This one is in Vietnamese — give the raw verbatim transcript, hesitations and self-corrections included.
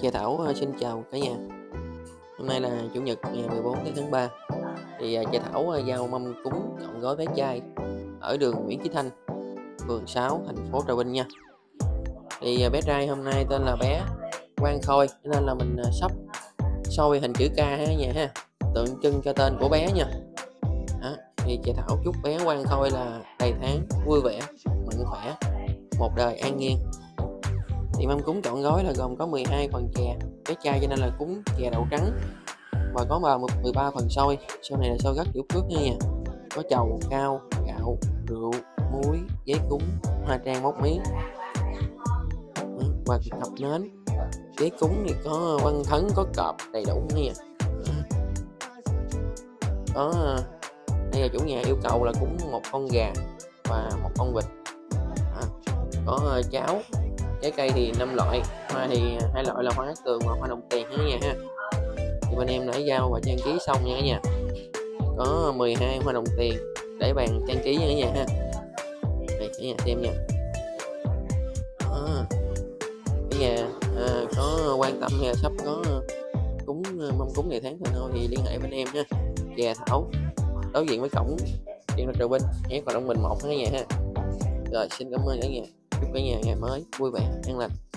Chè Thảo ờ, xin chào cả nhà. Hôm nay là Chủ nhật ngày mười bốn tháng ba. Thì ờ, Chè Thảo ờ, giao mâm cúng trọn gói vé chai ở đường Nguyễn Chí Thanh, phường sáu, thành phố Trà Vinh nha. Thì ờ, bé trai hôm nay tên là bé Quang Khôi, cho nên là mình ờ, sắp soi hình chữ K ha nhà ha, tượng trưng cho tên của bé nha. Đó. Thì Chè Thảo chúc bé Quang Khôi là đầy tháng vui vẻ, mạnh khỏe, một đời an nhiên. Thì mâm cúng trọn gói là gồm có mười hai phần chè vé chai, cho nên là cúng chè đậu trắng, và có vào mười ba phần xôi. Sau này là xôi gấc kiểu phước nha nha. Có chầu, cao, gạo, rượu, muối, giấy cúng, hoa trang móc miếng và thập nến. Giấy cúng thì có văn thấn, có cọp đầy đủ nha. Có đây là chủ nhà yêu cầu là cúng một con gà và một con vịt. À, có cháo, trái cây thì năm loại, hoa thì hai loại là hoa cát tường và hoa đồng tiền nữa nha ha. Thì bên em đã giao và trang trí xong nha cả nhà. Có mười hai hoa đồng tiền để bàn trang trí nha cả nhà ha. Đây cả nhà xem nha. Đó. Cả nhà à, có quan tâm hay là sắp có cúng mâm cúng ngày tháng thôi thì liên hệ bên em ha. Chè Thảo đối diện với cổng điện lực Trà Vinh, nhé, còn Đông Bình một cả nhà ha. Rồi xin cảm ơn cả nhà. Chúc cả nhà ngày mới vui vẻ an lành.